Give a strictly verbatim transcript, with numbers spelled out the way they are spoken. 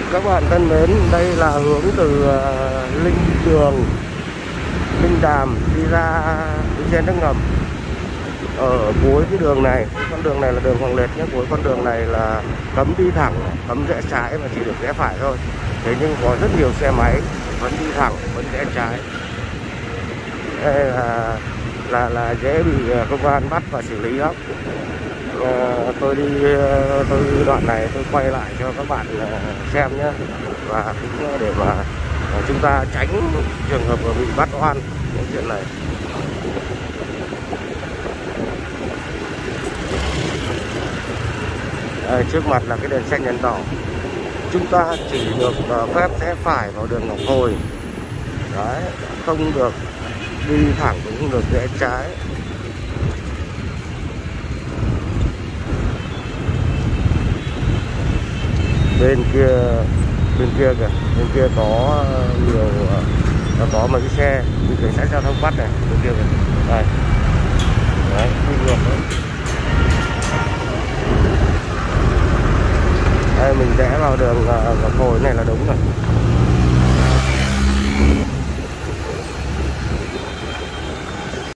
Các bạn thân mến, đây là hướng từ uh, Linh Đường, Linh Đàm đi ra trên nước ngầm. Ở cuối cái đường này, con đường này là đường Hoàng Liệt nhé. Cuối con đường này là cấm đi thẳng, cấm rẽ trái và chỉ được rẽ phải thôi. Thế nhưng có rất nhiều xe máy vẫn đi thẳng, vẫn rẽ trái. Đây là là là dễ bị công an bắt và xử lý lắm. À, tôi đi tôi đi đoạn này tôi quay lại cho các bạn xem nhé, và cũng để mà chúng ta tránh trường hợp bị bắt oan những chuyện này. À, trước mặt là cái đèn xanh đèn đỏ, chúng ta chỉ được phép rẽ phải vào đường Ngọc Hồi. Đấy, không được đi thẳng, cũng không được rẽ trái. Bên kia bên kia kìa, bên kia có nhiều, có mấy cái xe bị cảnh sát giao thông bắt này, bên kia kìa. Đây. Đấy, đi ngược đấy. Đây, mình rẽ vào đường Ngọc Hồi này là đúng rồi.